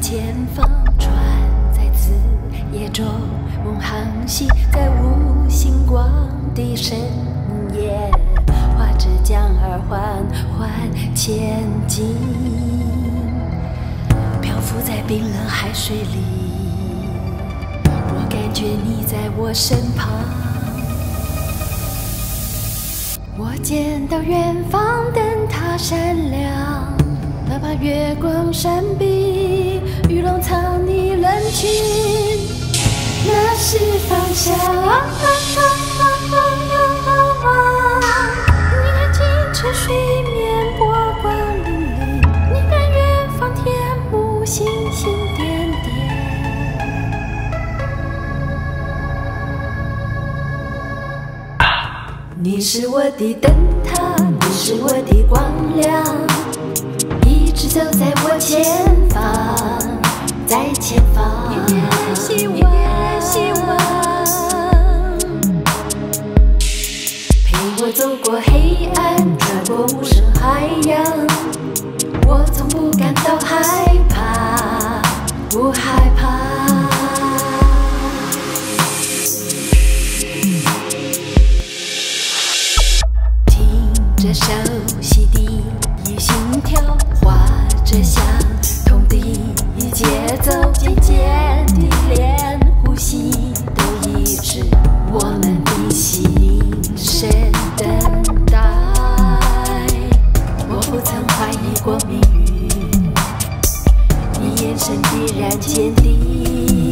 前方，船在此夜中航行，在无星光的深夜，划着桨儿缓缓前进，漂浮在冰冷海水里，我感觉你在我身旁。我见到远方灯塔闪亮，哪怕月光闪避，鱼龙藏匿人群，那是方向。你看清澈水面波光粼粼，你看远方天幕星星点点。你是我的灯塔，你是我的光亮，一直走在我前方，在前方，一点希望，一点希望，陪我走过黑暗，穿过无声海洋，我从不感到害怕，不害怕。这熟悉的心跳，划着相同的节奏，渐渐地连呼吸都一致，我们屏息凝神等待。我不曾怀疑过命运，你眼神依然坚定，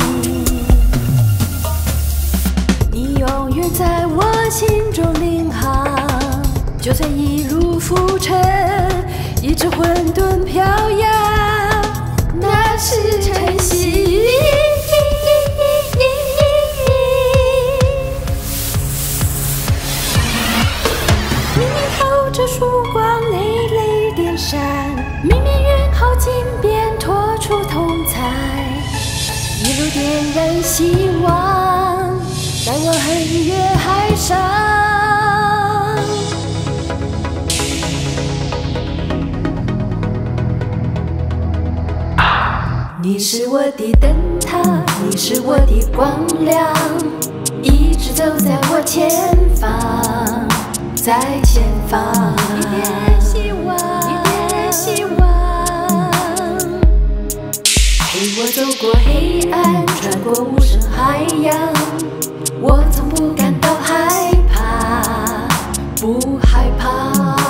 你永远在我心中领航。就算一路浮沉，一直混沌飘扬，那是晨曦。明明透着曙光，累累点闪，明明愿靠近便拖出同彩，一路点燃希望，带我横越海上。你是我的灯塔，你是我的光亮，一直走在我前方，在前方，一点希望，一点希望，陪我走过黑暗，穿过无声海洋，我从不感到害怕，不害怕。